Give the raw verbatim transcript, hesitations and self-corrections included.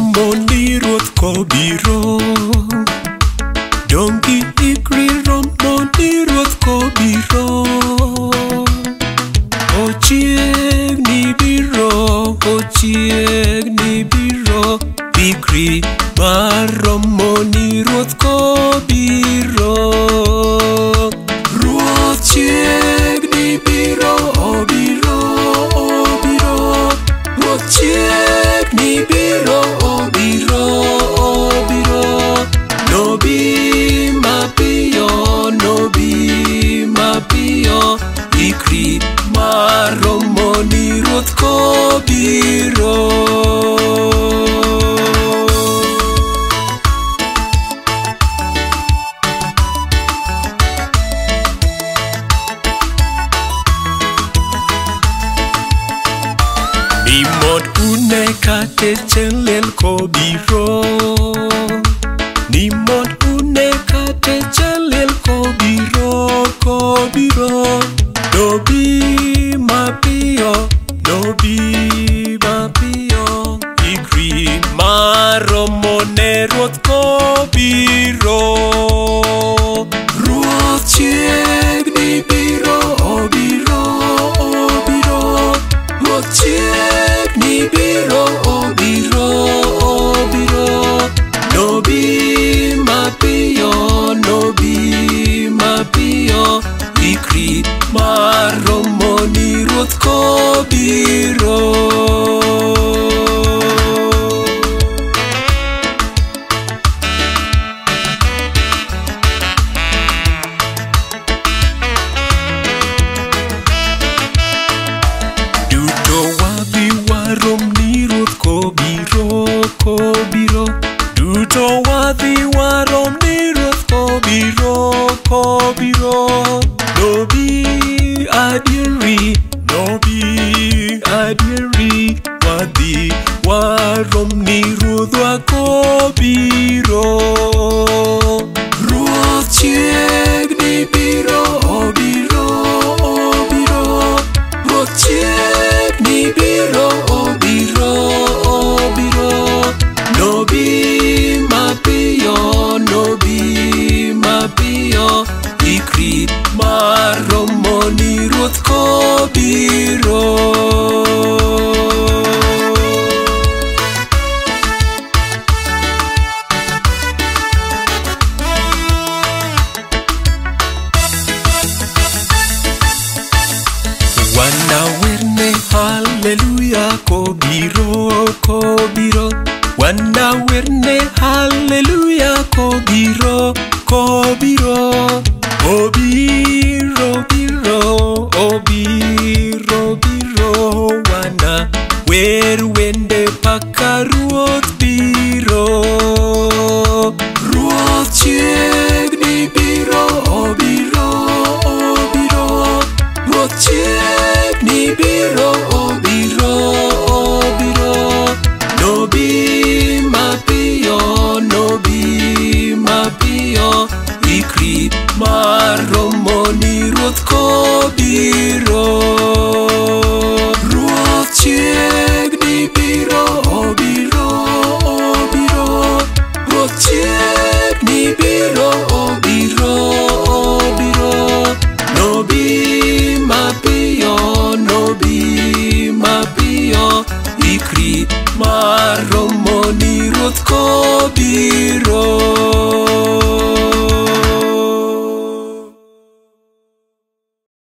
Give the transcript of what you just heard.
romo ni ruoth kobiro. Dongi ikri romo ni ruoth kobiro. Ochiegni biro, ochiegni biro. Ikri mar romo ni ruoth kobiro. Ruoth chiegni biro, obiro, obiro. Ruoth chiegni biro, obiro, obiro. Nobi mapiyo, nobi mapiyo. Ikri mar romo ni ruoth kobiro. Nimod une kate chelel kobiro. Nimod une kate chelel kobiro, kobiro. Nobi mapiyo, nobi mapiyo. Ikri mar romo ne ruoth kobiro. Ruoth chiegni biro, obiro, obiro. Ruoth chiegni biro, obiro, obiro. Nobi mapiyo, nobi mapiyo. Ikri mar romo ni ruoth kobiro. Duto wadhi warom ni ruoth kobiro, kobiro. Duto wadhi warom ni ruoth kobiro, kobiro. Nobi adieri, nobi adieri. Wadhi warom ni ruodhwa kobiro. Ruoth chiegni biro, obiro, obiro. Ruoth chiegni biro, obiro, obiro. Nobi mapiyo, nobi mapiyo. Ikri mar romo ni ruoth kobiro. Wanawerne hallelujah kobiro, kobiro. Wanawerne hallelujah kobiro, kobiro. Obiro, biro, obiro, biro. Wana wer wende paka ruoth biro. Ruoth chiegni biro, obiro, obiro. Ruoth chiegni biro, obiro, obiro. Nobi mapiyo, nobi mapiyo. Ikri mar romo ni ruoth kobiro. Ruoth chiegni biro, obiro, obiro. Ruoth chiegni biro, obiro, obiro. Nobi mapiyo, nobi mapiyo. Ikri mar romo ni ruoth kobiro.